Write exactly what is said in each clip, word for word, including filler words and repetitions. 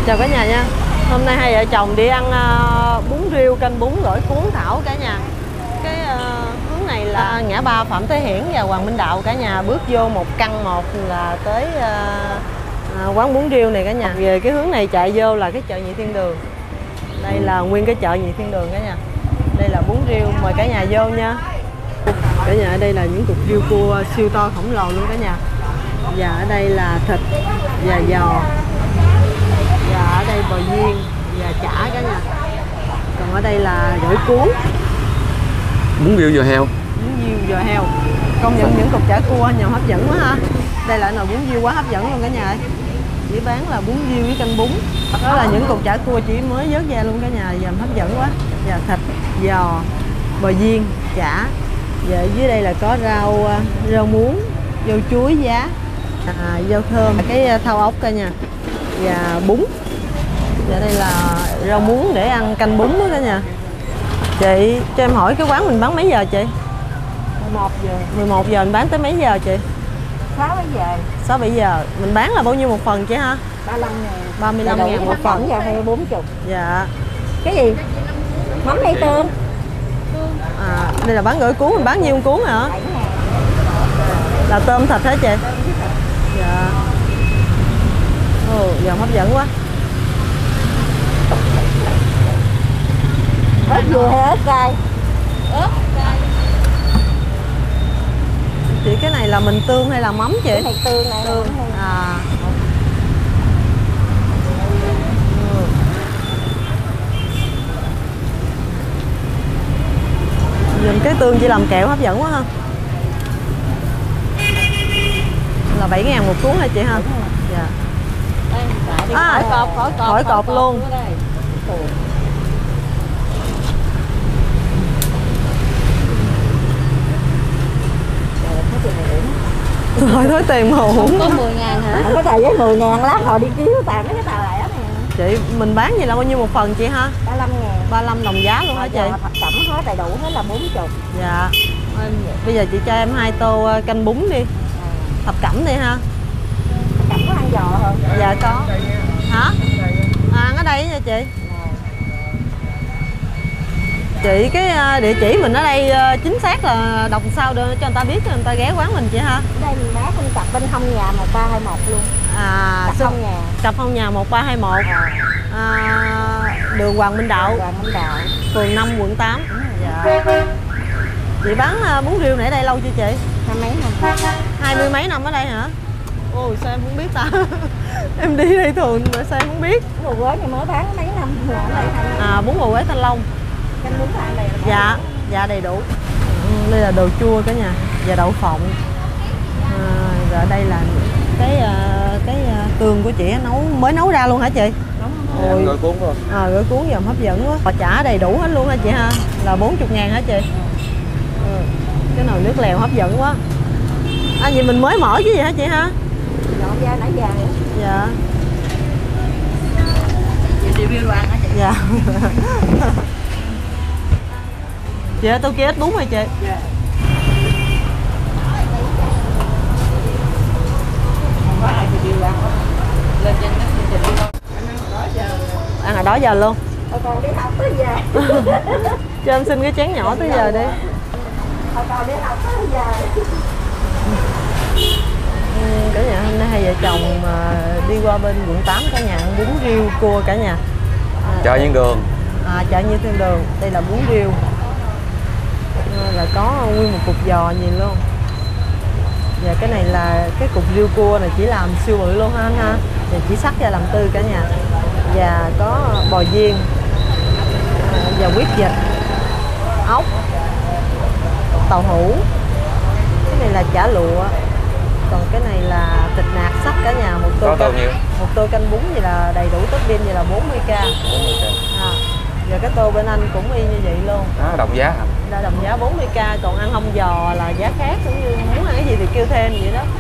Chào cả nhà nha. Hôm nay hai vợ chồng đi ăn uh, bún riêu canh bún gỏi cuốn Thảo cả nhà. Cái uh, hướng này là ngã ba Phạm Thế Hiển và Hoàng Minh Đạo cả nhà. Bước vô một căn một là tới uh, uh, quán bún riêu này cả nhà. Về cái hướng này chạy vô là cái chợ Nhị Thiên Đường. Đây là nguyên cái chợ Nhị Thiên Đường cả nhà. Đây là bún riêu, mời cả nhà vô nha. Cả nhà, ở đây là những cục riêu cua siêu to khổng lồ luôn cả nhà. Và ở đây là thịt và giò. Và ở đây bò viên và chả cả nhà. Còn ở đây là gỏi cuốn. Bún riêu giò heo. Bún riêu giò heo. Công nhận những cục chả cua nhiều hấp dẫn quá ha. Đây là nồi bún riêu quá hấp dẫn luôn cả nhà. Chỉ bán là bún riêu với canh bún. Đó là những cục chả cua chỉ mới vớt ra luôn cả nhà, dầm hấp dẫn quá. Và thịt, giò, bò viên, chả. Và ở dưới đây là có rau rau muống, rau chuối giá, à, rau thơm, cái thau ốc cả nhà. Và bún. Và đây là rau muống để ăn canh bún đó cả nhà. Chị cho em hỏi cái quán mình bán mấy giờ chị? mười một giờ. mười một giờ mình bán tới mấy giờ chị? sáu giờ. sáu bảy giờ. Mình bán là bao nhiêu một phần chị ha? ba mươi lăm ngàn. ba mươi lăm ngàn một phần. Giờ hay bốn mươi. Dạ. Cái gì? Mắm hay tôm? À, đây là bán gỏi cuốn, mình bán nhiêu cuốn hả? Là tôm thịt hả chị? Dạ. Ồ, giờ hấp dẫn quá. Ớt dừa hay ớt cay? Ớt cay. Chị cái này là mình tương hay là mắm chị? Cái này tương này. Tương. À. Ừ. Nhìn cái tương chỉ làm kẹo hấp dẫn quá ha. Là bảy ngàn một cuốn hả chị ha? Dạ. À, khỏi cọp, khỏi cọp, khỏi cọp luôn. Thôi thối tiền mà uổng. Có mười ngàn hả? Cái tờ giấy mười ngàn lát họ đi kiếm tạm mấy cái tờ lẻ này. Chị mình bán gì là bao nhiêu một phần chị ha? ba mươi lăm ngàn. ba mươi lăm đồng giá luôn hả chị? Thập cẩm hết đầy đủ hết là bốn mươi. Dạ. Bây giờ chị cho em hai tô canh bún đi. Thập cẩm đi ha. Thập cẩm có ăn giò không? Dạ có. Hả? À, ăn ở đây nha chị. Chị cái địa chỉ mình ở đây chính xác là đọc sao để cho người ta biết cho người ta ghé quán mình chị ha? Ở đây mình bán bên cặp bên hông nhà một ba hai một luôn. À, cặp hông nhà. Cặp hông nhà một ba hai một. À, đường Hoàng Minh Đạo. Hoàng Minh Đạo. Phường năm quận tám. Dạ. Chị bán bún riêu này ở đây lâu chưa chị? Hai mấy năm. Hai mươi mấy năm ở đây hả? Ôi sao em không biết ta. Em đi đây thường mà sao em không biết. Bún bò Quế thì mới bán mấy năm rồi ở đây. À, bún bò Quế Thanh Long. Canh bún ăn đây. Dạ, dạ đầy đủ. Ừ, đây là đồ chua cả nhà và đậu phộng. À, rồi ở đây là cái cái tương của chị nấu mới nấu ra luôn hả chị? Ôi. Gỏi cuốn rồi. À, gỏi cuốn dầm hấp dẫn quá. Bò chả đầy đủ hết luôn hả chị ha? Là bốn mươi ngàn hả chị? Ừ. Cái nồi nước lèo hấp dẫn quá. À, vậy mình mới mở chứ gì hả chị ha? Dọn ra nãy giờ nữa. Dạ. Chị review đồ ăn hả chị? Dạ. Chị ơi, tôi kia ít bún hả chị? Dạ. Lên trên cái chương trình đi con. Ăn hồi đó giờ luôn. Thôi con đi học tới giờ. Cho em xin cái chén nhỏ tới giờ đi. Thôi con đi học tới giờ. Ừ, cả nhà hôm nay hai vợ chồng mà đi qua bên quận tám cả nhà ăn bún riêu cua cả nhà. À, chợ Nhị Đường. À, chợ Nhị Thiên Đường. Đây là bún riêu. À, là có nguyên một cục giò nhìn luôn. Và cái này là cái cục riêu cua này chỉ làm siêu bự luôn ha anh ha. Và chỉ sắc ra làm tư cả nhà. Và có bò viên và huyết vịt, ốc, tàu hũ. Cái này là chả lụa. Còn cái này là thịt nạc sắc cả nhà. Một tô, canh, nhiêu? một tô canh bún vậy là đầy đủ topping vậy là bốn mươi k. bốn mươi k. À, và cái tô bên anh cũng y như vậy luôn. Đó, đồng giá hả? Là đồng giá bốn mươi k, còn ăn hông giò là giá khác, cũng như muốn ăn cái gì thì kêu thêm vậy đó.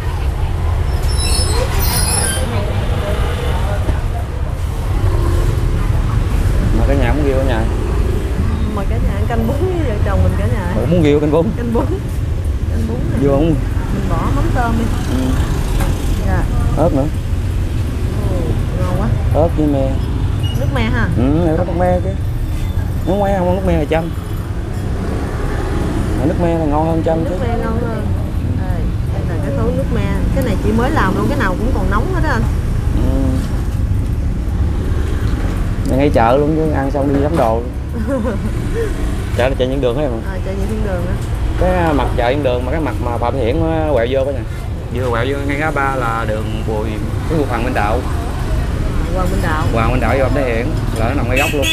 Mà cả nhà muốn riêu ở nhà. Mà cả nhà ăn canh bún với vợ chồng mình cả nhà. Ủa, muốn riêu canh bún. Canh bún. Canh bún này. Vô không? Mình bỏ mắm tôm đi. Ừ. Dạ. Ớt nữa. Ồ, ngon quá. ớt với me. Nước me ha. Ừ, này có nước me chứ. Nước me không, nước me là chanh. Mà nước me là ngon hơn chanh chứ. Nước me ngon hơn. Đây, đây là cái thố nước me. Cái này chị mới làm luôn, cái nào cũng còn nóng hết đó anh. Ừ. Ngay chợ luôn chứ, ăn xong đi sắm đồ. Chợ là chợ Nhân Đường hết mà. À, chợ Nhân Đường á. Cái mặt chợ Nhân Đường mà cái mặt mà Phạm Thế Hiển quẹo vô cái nè. Vừa quẹo vô ngay ngã ba là đường Bùi, cái khu Hoàng Minh Đạo. Hoàng Minh Đạo. Hoàng Minh Đạo với Phạm Thế Hiển là nó nằm ngay góc luôn.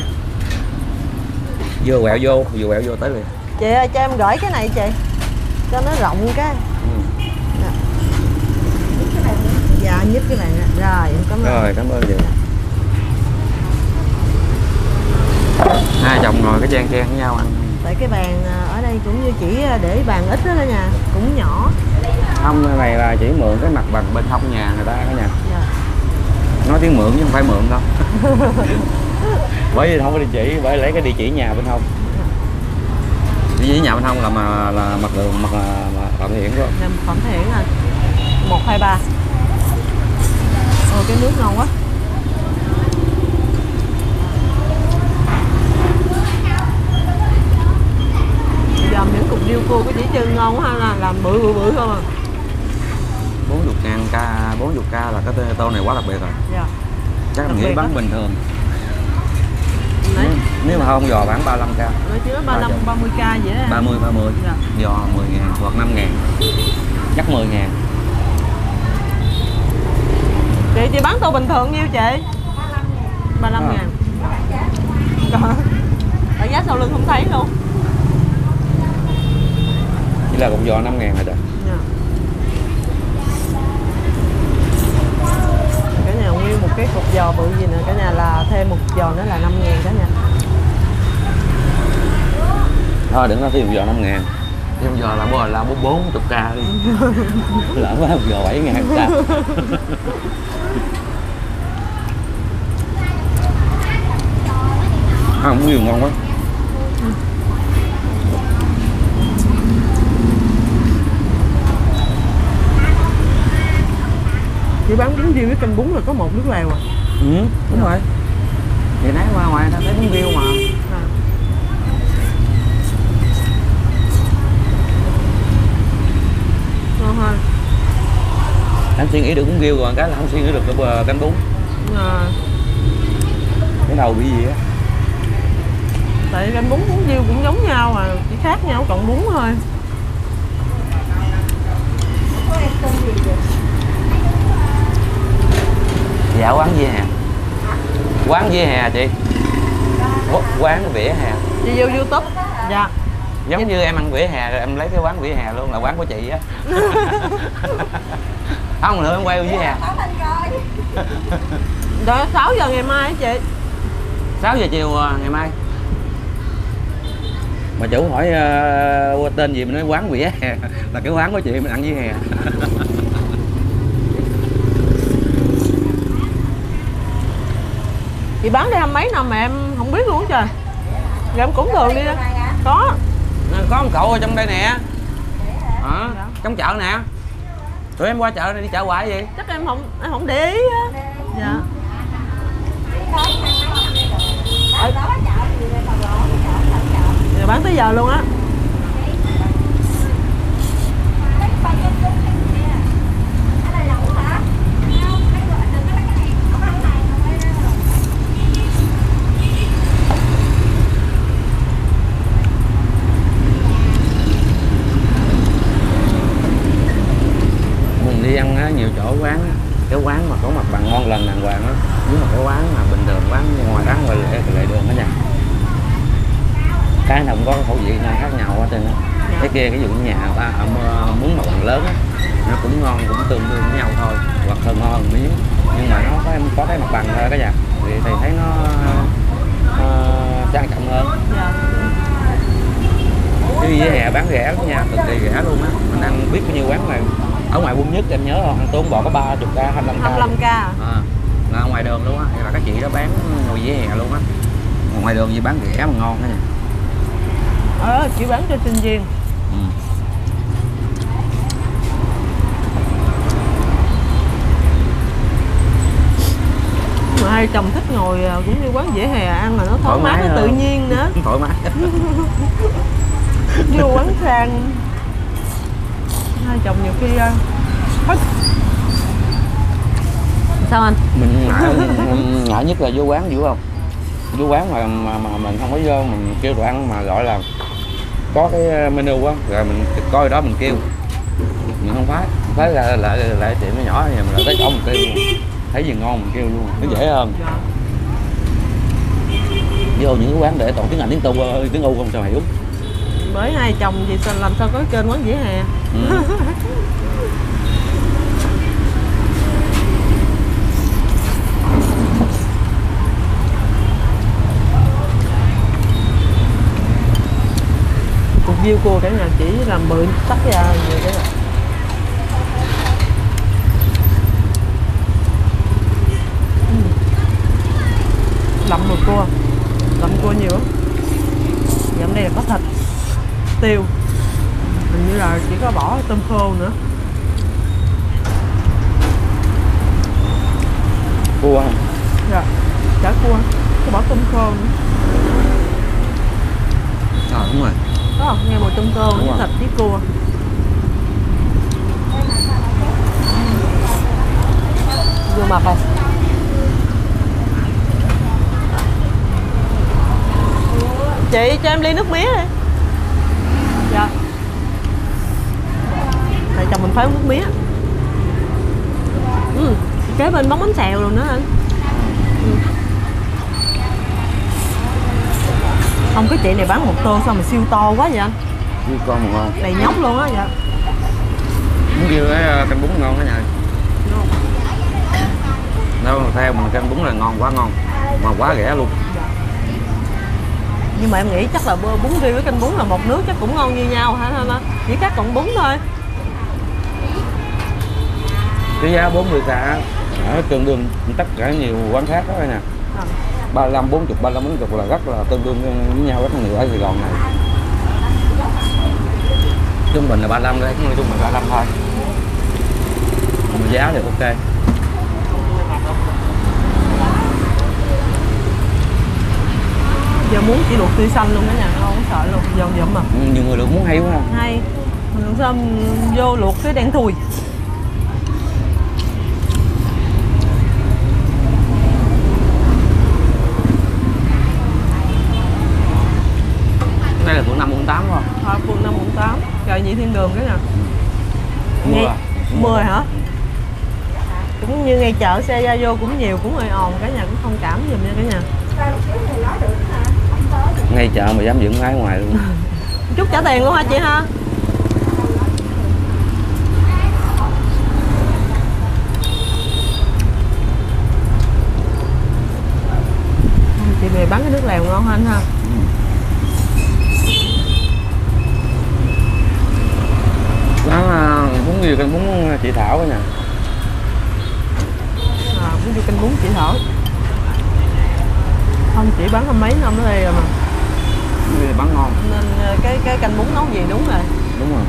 Vừa quẹo vô, vừa quẹo vô tới liền. Chị ơi, cho em gửi cái này chị. Cho nó rộng cái. Ừ. Dạ, nhích cái này nè. Rồi, em cảm ơn. Rồi, cảm ơn chị. Hai chồng ngồi cái trang khen với nhau ăn. Tại cái bàn ở đây cũng như chỉ để bàn ít đó nha, cũng nhỏ. Không, cái này là chỉ mượn cái mặt bằng bên hông nhà người ta cả nhà. Dạ. Nói tiếng mượn chứ không phải mượn đâu. Bởi vì không có địa chỉ, bởi lấy cái địa chỉ nhà bên hông. Địa chỉ nhà bên hông là mà là mặt đường mặt là, là Phạm Thế Hiển đó. Dạ, Phạm Thế Hiển à. một hai ba. Ồ, cái nước ngon quá. Dòm những cục điêu cua của chị Trân ngon quá ha, là làm bự bự bự không à. bốn mươi ngàn k, bốn mươi k là cái tô này quá đặc biệt rồi. Dạ. Chắc là nghĩ bán bình thường. Đấy. Nếu mà không giò bán ba mươi lăm k. Nói chứ ba mươi lăm, ba mươi k vậy đó. ba mươi, ba mươi. Dạ. Giò mười ngàn hoặc năm ngàn. Chắc mười ngàn. Chị chị bán tô bình thường nhiêu chị? ba mươi lăm ngàn. Ở giá sau lưng không thấy luôn. Chỉ là cục giò năm ngàn hả trời? Dạ. Cả nhà nguyên một cái cục giò bự gì nè, cả nhà là thêm một giò nữa là năm ngàn cả nhà. Thôi đừng nói thêm giò năm ngàn. Thêm giò là bò là bốn mươi k đi. Lỡ quá một giò bảy ngàn k. Không nhiều ngon quá. Chị bán bún riêu với canh bún là có một nước lèo à? Ừ, đúng rồi. Thì nãy qua ngoài ta thấy bún riêu mà. À. Ngon hơn. Anh suy nghĩ được bún riêu còn cái là không suy nghĩ được cái canh bún. À. Cái đầu bị gì á? Tại canh bún bún riêu cũng giống nhau à, chỉ khác nhau còn bún thôi. Dạ quán vỉa hè. Quán vỉa hè chị. Quán vỉa hè. Chị vô YouTube. Dạ. Giống như em ăn vỉa hè rồi em lấy cái quán vỉa hè luôn, là quán của chị á. Không nữa em quay vỉa hè. Đó sáu giờ ngày mai hả chị? sáu giờ chiều ngày mai. Mà chủ hỏi uh, tên gì mình nói quán vỉa hè là cái quán của chị mình ăn vỉa hè. Chị bán đây hai mấy năm mà em không biết luôn trời. Rồi em cũng thường đi đó. Có. Có một cậu ở trong đây nè. À, trong chợ nè. Tụi em qua chợ này đi chợ hoài gì? Chắc em không em không để ý á. Dạ. Rồi bán tới giờ luôn á. Mình đi ăn á, nhiều chỗ quán á, cái quán mà có mặt bằng ngon lành đàng hoàng á, nếu mà cái quán mà bình thường quán ngoài quán ngoài lệ lệ đường đó nha, cái nào cũng có khẩu vị khác nhau hết trơn á. Cái kia cái ví dụ như nhà người ta muốn mặt bằng lớn á, nó cũng ngon cũng tương đương với nhau thôi, hoặc hơn ngon hơn miếng, nhưng mà nó có em có cái mặt bằng thôi cả nhà thì, thì thấy nó uh, trang trọng hơn. Cái vỉa hè bán rẻ lắm nha, cực kỳ rẻ luôn á. Mình ăn biết bao nhiêu quán này. Ở ngoài Quân Nhất em nhớ không? Ăn tôm bò có ba mươi k, hai mươi lăm k. hai mươi lăm k à? À, là ngoài đường luôn á, là cái chị đó bán ngồi vỉa hè luôn á. Ngoài đường gì bán rẻ mà ngon đó nha. Ờ, chỉ bán cho sinh viên. Ừ. Hai chồng thích ngồi cũng như quán vỉa hè ăn mà nó thoải mái, nó tự nhiên nữa. Thoải mái. Vô quán sang hai chồng nhiều khi thích. Sao anh? Mình ngại, ngại nhất là vô quán hiểu không? Vô quán mà mà, mà mình không có vô, mình kêu đồ ăn mà gọi là có cái menu á, rồi mình coi đó mình kêu, mình không phải phải là lại lại tiệm nó nhỏ nhà mình lại tới chỗ mình kêu luôn, thấy gì ngon mình kêu luôn, nó dễ hơn. Vô những cái quán để toàn tiếng Anh tiếng Tu tiếng U không sao hiểu. Bởi hai chồng thì làm sao có kênh quán vỉa hè. Ừ. Cục riêu cua cả nhà chỉ làm bự tắt ra vậy đó. Lậm mùi cua, lậm cua nhiều lắm. Dặm đây là có thịt, tiêu, hình như là chỉ có bỏ tôm khô nữa. Cua hả? Dạ, chả cua, có bỏ tôm khô nữa. À đúng rồi. Có không? Nghe mùi tôm khô với thịt với cua. Vô mặt không? Chị cho em ly nước mía đi. Dạ. Tại chồng mình phải uống nước mía. Ừ, kế bên bóng bánh xèo luôn nữa anh. Ừ. Không, cái chị này bán một tô sao mà siêu to quá vậy anh? Siêu con mà ngon. Đầy nhóc luôn á. Dạ. Bún riêu cái canh bún ngon đó nha. Đâu theo mình canh bún là ngon, quá ngon mà quá rẻ luôn. Nhưng mà em nghĩ chắc là bún riêu với canh bún là một nước chắc cũng ngon như nhau hả anh? Chỉ khác còn bún thôi. Cái giá bốn mươi k ở tương đương tất cả nhiều quán khác đó nè. ba mươi lăm, bốn mươi, ba mươi lăm, bốn mươi là rất là tương đương với nhau rất là nhiều ở Sài Gòn này. Trung bình là ba mươi lăm đấy, trung bình ba mươi lăm thôi. Mà giá thì ok. Giờ muốn chỉ luộc tươi xanh luôn đó nha, không có sợ luôn, dầu dụm mà. Nhiều người luộc muốn hay quá ha. Hay. Mình sao vô luộc cái đen thui. Đây là phường năm quận tám không? À, phường năm quận tám, chợ Nhị Thiên Đường cái nè. Mưa Ngay... à? Mưa hả? Cũng như ngay chợ xe ra vô cũng nhiều, cũng hơi ồn, cả nhà cũng thông cảm giùm nha cả nhà. Ngay chợ mà dám dựng lái ngoài luôn. Chút trả tiền luôn hả chị ha? Chị về bán cái nước lèo ngon hơn ha. Đó bún riêu canh bún chị Thảo đó nè. À, bún riêu canh bún chị Thảo. Không, chỉ bán hơn mấy năm ở đây rồi mà. Bún riêu bán ngon. Nên cái cái canh bún nấu gì đúng rồi. Đúng rồi.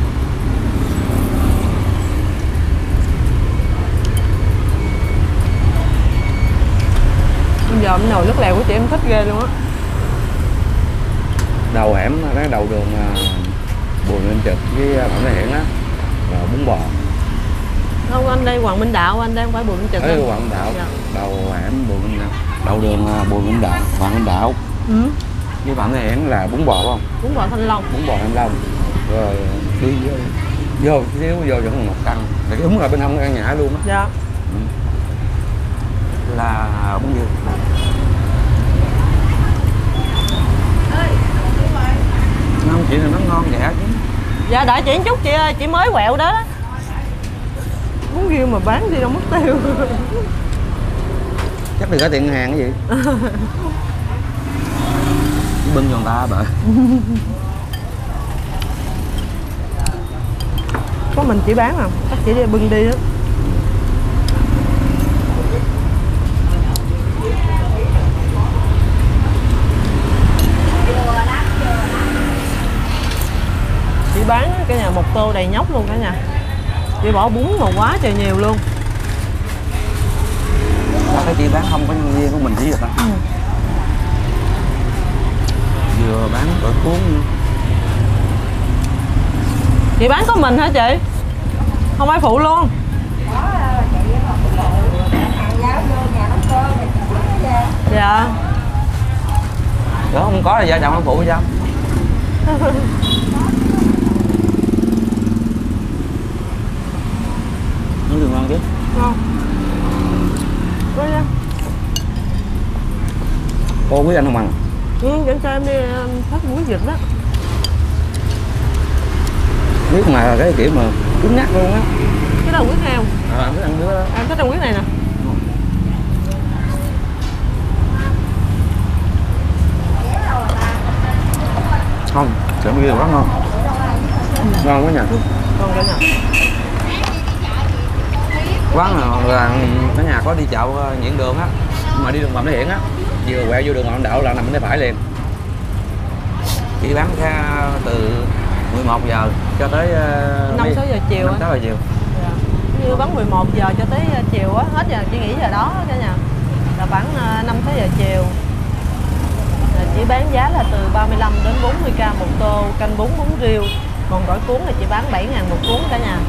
Bây giờ cái nồi nước lèo của chị em thích ghê luôn á. Đầu hẻm cái đầu đường Bùi Minh Trực với Phạm Thế Hiển á là bún bò. Không, anh đây Hoàng Minh Đạo, anh đây không phải Bùi Minh Trực. Ở Hoàng Minh Đạo. Dạ. Đầu hẻm Bùi Minh Đạo. Đầu đường Bùi Minh Đạo, Hoàng Minh Đạo. Ừ. Với Phạm Thế Hiển là bún bò phải không? Bún bò Thanh Long. Bún bò Thanh Long. Rồi đi vô vô xíu vô vẫn một căn. Thì đúng là bên hông căn nhà luôn á. Dạ. Ừ. Là bún riêu. Không, chị này nó ngon rẻ chứ. Dạ đợi chị một chút chị ơi, chị mới quẹo đó. Bún riêu mà bán đi đâu mất tiêu. Chắc được cả tiền hàng cái gì. Bưng cho người ta bà. Có mình chỉ bán à, chắc chỉ đi bưng đi đó. Chị bán cái nhà một tô đầy nhóc luôn cả nhà. Chị bỏ bún mà quá trời nhiều luôn. Cái kia bán không có nhân viên của mình chỉ vậy ta. Ừ. Vừa bán gỏi cuốn nữa. Chị bán có mình hả chị? Không ai phụ luôn? Dạ. Đó không có là vợ chồng không phụ sao? Nó đường ngon chứ? Ngon. Cô quý anh không ăn? Ừ, dẫn cho em đi hết muối vịt đó. Biết mà cái kiểu mà cứng ngắc luôn á. Cái đó huyết heo. À, em thích ăn nữa đó. Em thích ăn huyết này nè. Không, sữa bia rất ngon. Ngon quá nhỉ. Ngon cả nhà. Quán nào là cả nhà có đi chợ Nguyễn Đường á, mà đi đường Phạm Thế Hiển á, vừa quẹo vô đường Phạm Đạo là nằm bên tay phải liền. Chỉ bán ra từ mười một giờ cho tới năm sáu giờ chiều á. năm sáu giờ chiều. Dạ. Như bán mười một giờ cho tới chiều á, hết giờ chị nghỉ giờ đó cả nhà. Là khoảng năm sáu giờ chiều. Là chỉ bán giá là từ ba mươi lăm đến bốn mươi k một tô canh bún bún riêu. Còn gỏi cuốn thì chỉ bán bảy ngàn một cuốn cả nhà.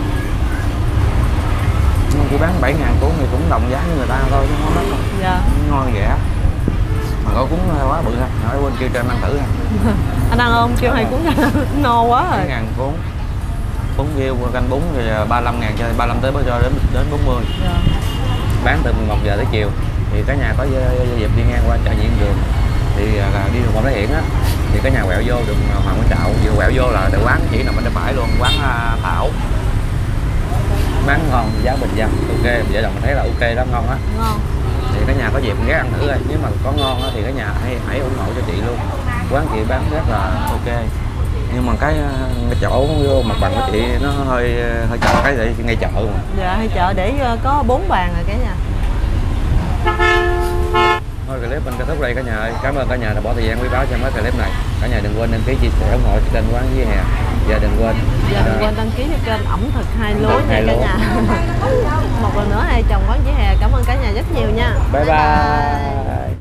Nhưng chỉ bán bảy ngàn cuốn thì cũng đồng giá với người ta thôi chứ không mắc đâu. Dạ. Ngon rẻ. Mà gỏi cuốn quá bự ha, nói quên kêu cho anh ăn thử ha. Anh ăn không? Kêu hai cuốn no quá rồi. bảy ngàn cuốn. Cuốn riêu canh bún thì ba mươi lăm ngàn cho ba mươi lăm tới cho đến đến bốn mươi. Dạ. Bán từ mười một giờ tới chiều. Thì cả nhà có dịp đi ngang qua chợ Nguyễn Đường thì là đi đường Phạm Thế Hiển á, thì cả nhà quẹo vô đường Hoàng Minh Đạo, vừa quẹo vô là để quán chỉ nằm bên tay phải luôn, quán Thảo. Bán ngon, giá bình dân, ok, vợ chồng mình thấy là ok đó, ngon á. Ngon. Thì cả nhà có dịp ghé ăn thử coi, nếu mà có ngon á thì cả nhà hãy hãy ủng hộ cho chị luôn. Quán chị bán rất là ok. Nhưng mà cái, cái chỗ vô mặt bằng của chị nó hơi hơi chợ cái gì ngay chợ mà. Dạ, hay chợ để có bốn bàn rồi cả nhà. Thôi clip mình kết thúc đây cả nhà ơi. Cảm ơn cả nhà đã bỏ thời gian quý báu cho mấy clip này. Cả nhà đừng quên đăng ký, chia sẻ, ủng hộ kênh Quán Vỉa Hè. Và đừng quên Và đừng quên đăng ký cho kênh ẩm thực hai lúa nha cả nhà. Một lần nữa hai chồng Quán Vỉa Hè cảm ơn cả nhà rất nhiều nha. Bye bye, bye.